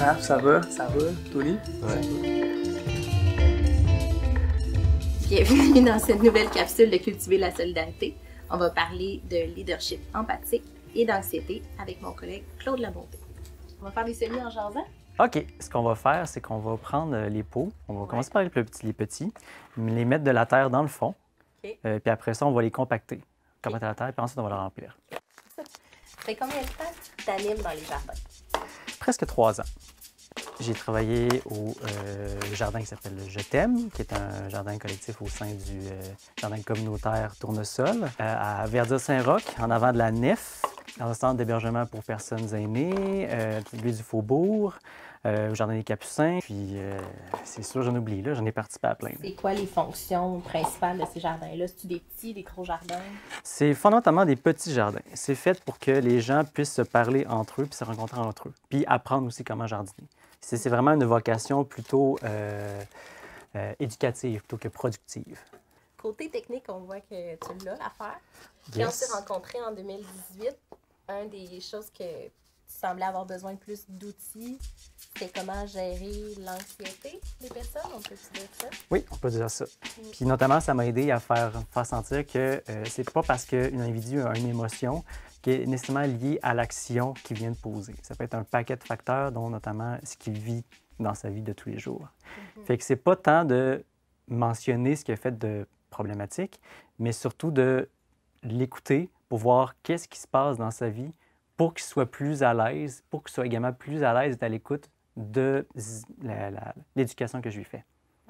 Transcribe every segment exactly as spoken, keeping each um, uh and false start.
Raph, ça va? Ça va? Tony? Ouais. Bienvenue dans cette nouvelle capsule de Cultiver la solidarité. On va parler de leadership empathique et d'anxiété avec mon collègue Claude Labonté. On va faire des semis en jasant. OK. Ce qu'on va faire, c'est qu'on va prendre les pots. On va Ouais. commencer par les petits, les petits, les mettre de la terre dans le fond. OK. Euh, puis après ça, on va les compacter. Compacter la terre, puis ensuite, on va la remplir. Ça fait combien de temps que tu t'animes dans les jardins? Presque trois ans. J'ai travaillé au euh, jardin qui s'appelle Je t'aime, qui est un jardin collectif au sein du euh, jardin communautaire Tournesol, euh, à Verdure-Saint-Roch, en avant de la nef, dans un centre d'hébergement pour personnes aînées, euh, lui du Faubourg, euh, au jardin des Capucins. Puis, euh, c'est sûr, j'en oublie, là, j'en ai participé à plein. C'est quoi les fonctions principales de ces jardins-là? C'est-tu des petits, des gros jardins? C'est fondamentalement des petits jardins. C'est fait pour que les gens puissent se parler entre eux puis se rencontrer entre eux, puis apprendre aussi comment jardiner. C'est c'est vraiment une vocation plutôt euh, euh, éducative plutôt que productive. Côté technique, on voit que tu l'as l'affaire. Quand on Yes. s'est rencontrés en deux mille dix-huit, une des choses que tu semblais avoir besoin de plus d'outils, c'était comment gérer l'anxiété des personnes. On peut-tu dire ça? Oui, on peut dire ça. Puis notamment, ça m'a aidé à faire, faire sentir que euh, c'est pas parce qu'un individu a une émotion qui est nécessairement liée à l'action qu'il vient de poser. Ça peut être un paquet de facteurs, dont notamment ce qu'il vit dans sa vie de tous les jours. Mm-hmm. Fait que c'est pas tant de mentionner ce qu'il a fait de problématique, mais surtout de l'écouter pour voir qu'est-ce qui se passe dans sa vie pour qu'il soit plus à l'aise, pour qu'il soit également plus à l'aise d'être à l'écoute de la- la- l'éducation que je lui fais.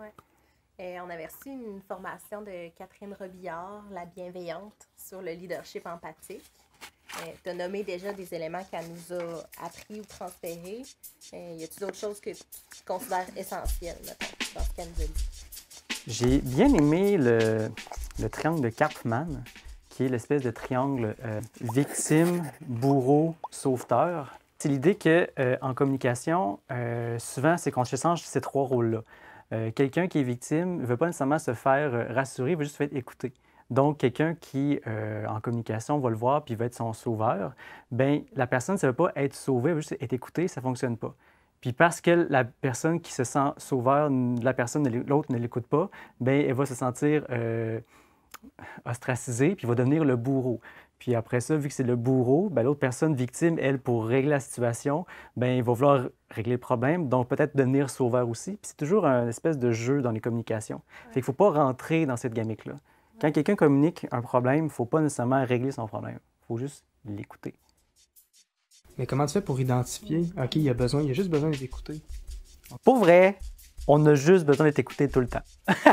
Et on avait reçu une formation de Catherine Robillard, la bienveillante, sur le leadership empathique. Tu as nommé déjà des éléments qu'elle nous a appris ou transférés. Euh, y a-t-il d'autres choses que tu considères essentielles, mettons, dans ce qu'elle nous a dit? J'ai bien aimé le, le triangle de Karpman, qui est l'espèce de triangle euh, victime, bourreau, sauveteur. C'est l'idée que euh, en communication, euh, souvent, c'est qu'on change ces trois rôles-là. Euh, quelqu'un qui est victime ne veut pas nécessairement se faire euh, rassurer, il veut juste se faire écouter. Donc, quelqu'un qui, euh, en communication, va le voir puis va être son sauveur, bien, la personne, ça ne veut pas être sauvée, elle veut juste être écoutée, ça ne fonctionne pas. Puis parce que la personne qui se sent sauveur, la personne, l'autre ne l'écoute pas, bien, elle va se sentir euh, ostracisée, puis va devenir le bourreau. Puis après ça, vu que c'est le bourreau, bien, l'autre personne victime, elle, pour régler la situation, bien, il va vouloir régler le problème, donc peut-être devenir sauveur aussi. Puis c'est toujours un espèce de jeu dans les communications. Fait qu'il ne faut pas rentrer dans cette gamique-là. Quand quelqu'un communique un problème, il ne faut pas nécessairement régler son problème. Il faut juste l'écouter. Mais comment tu fais pour identifier? OK, il y a besoin, il y a juste besoin d'écouter. Pour vrai, on a juste besoin d'être écouté tout le temps.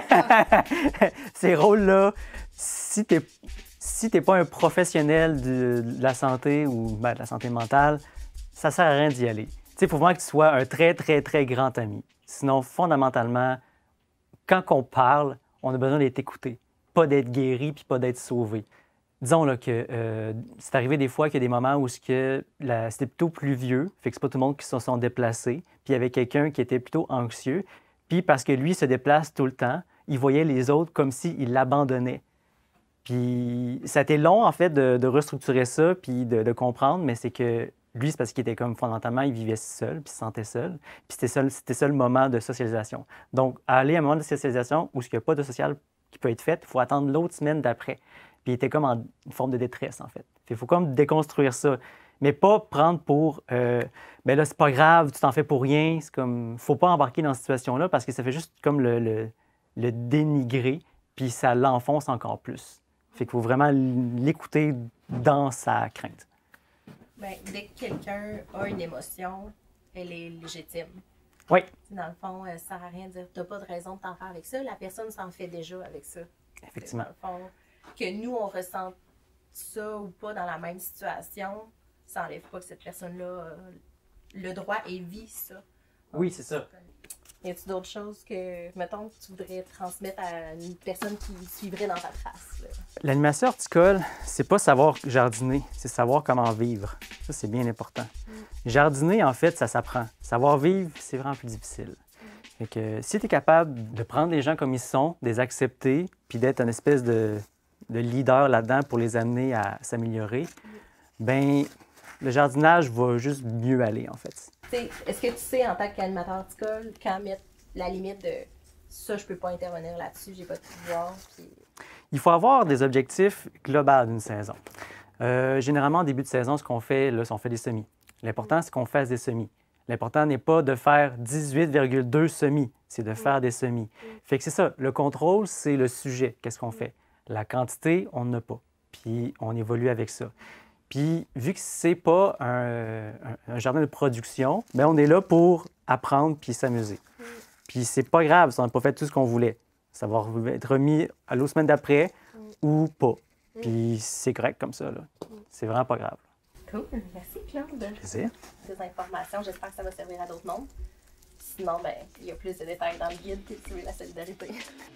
Ces rôles-là, si tu n'es si t'es pas un professionnel de, de la santé ou ben, de la santé mentale, ça sert à rien d'y aller. Il faut vraiment que tu sois un très, très, très grand ami. Sinon, fondamentalement, quand on parle, on a besoin d'être écouté, pas d'être guéri puis pas d'être sauvé. Disons là, que euh, c'est arrivé des fois qu'il y a des moments où c'était plutôt pluvieux, fait que c'est pas tout le monde qui se sont déplacés, puis il y avait quelqu'un qui était plutôt anxieux, puis parce que lui se déplace tout le temps, il voyait les autres comme s'il l'abandonnait. Puis ça a été long, en fait, de, de restructurer ça, puis de, de comprendre, mais c'est que lui, c'est parce qu'il était comme fondamentalement, il vivait seul, puis il se sentait seul, puis c'était seul, c'était ça le moment de socialisation. Donc, aller à un moment de socialisation où il n'y a pas de social qui peut être fait, il faut attendre l'autre semaine d'après. Puis il était comme en une forme de détresse, en fait. Il faut comme déconstruire ça, mais pas prendre pour euh, « bien là, c'est pas grave, tu t'en fais pour rien ». C'est comme, faut pas embarquer dans cette situation-là parce que ça fait juste comme le, le, le dénigrer, puis ça l'enfonce encore plus. Fait qu'il faut vraiment l'écouter dans sa crainte. Bien, dès que quelqu'un a une émotion, elle est légitime. Oui. Dans le fond, ça ne sert à rien de dire « tu n'as pas de raison de t'en faire avec ça ». La personne s'en fait déjà avec ça. Effectivement. Dans le fond, que nous, on ressente ça ou pas dans la même situation, ça n'enlève pas que cette personne-là a le droit et vit ça. Oui, c'est ça. Y a-t-il d'autres choses que, mettons, que tu voudrais transmettre à une personne qui suivrait dans ta trace? L'animation horticole, c'est pas savoir jardiner, c'est savoir comment vivre. Ça, c'est bien important. Mm. Jardiner, en fait, ça s'apprend. Savoir vivre, c'est vraiment plus difficile. Mm. Fait que si tu es capable de prendre les gens comme ils sont, de les accepter, puis d'être une espèce de, de leader là-dedans pour les amener à s'améliorer, mm. bien, le jardinage va juste mieux aller, en fait. t'sais, est-ce que tu sais, en tant qu'animateur horticole, quand mettre la limite de ça, je peux pas intervenir là-dessus, j'ai pas de pouvoir? Puis... Il faut avoir des objectifs globaux d'une saison. Euh, généralement, en début de saison, ce qu'on fait, là, c'est on fait des semis. L'important, c'est qu'on fasse des semis. L'important n'est pas de faire dix-huit virgule deux semis, c'est de faire des semis. Fait que c'est ça, le contrôle, c'est le sujet. Qu'est-ce qu'on fait? La quantité, on n'a pas. Puis on évolue avec ça. Puis vu que c'est pas un, un, un jardin de production, bien, on est là pour apprendre puis s'amuser. Puis c'est pas grave si on n'a pas fait tout ce qu'on voulait. Ça va être remis à l'autre semaine d'après ou pas. Puis c'est correct comme ça, là. C'est vraiment pas grave. Cool. Merci, Claude. Plaisir. Des informations. J'espère que ça va servir à d'autres mondes. Sinon, ben, il y a plus de détails dans le guide Cultiver la solidarité.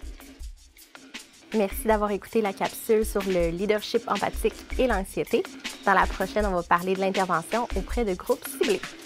Merci d'avoir écouté la capsule sur le leadership empathique et l'anxiété. Dans la prochaine, on va parler de l'intervention auprès de groupes ciblés.